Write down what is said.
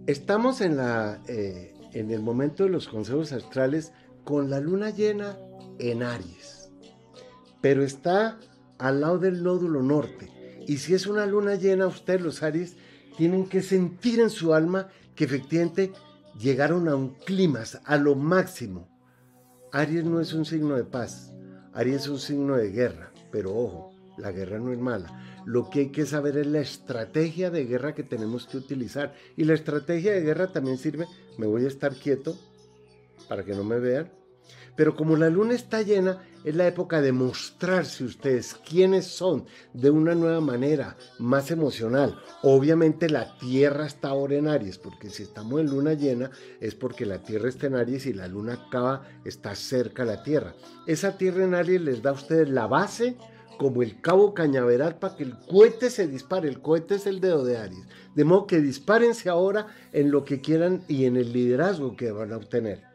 Estamos en el momento de los consejos astrales con la luna llena en Aries, pero está al lado del nódulo norte. Y si es una luna llena, ustedes los Aries tienen que sentir en su alma que efectivamente llegaron a un clímax, a lo máximo. Aries no es un signo de paz, Aries es un signo de guerra, pero ojo, la guerra no es mala. Lo que hay que saber es la estrategia de guerra que tenemos que utilizar. Y la estrategia de guerra también sirve, me voy a estar quieto para que no me vean, pero como la luna está llena, es la época de mostrarse ustedes quiénes son de una nueva manera, más emocional. Obviamente la Tierra está ahora en Aries, porque si estamos en luna llena es porque la Tierra está en Aries y la luna acaba, está cerca a la Tierra. Esa Tierra en Aries les da a ustedes la base como el cabo cañaveral para que el cohete se dispare. El cohete es el dedo de Aries. De modo que dispárense ahora en lo que quieran y en el liderazgo que van a obtener.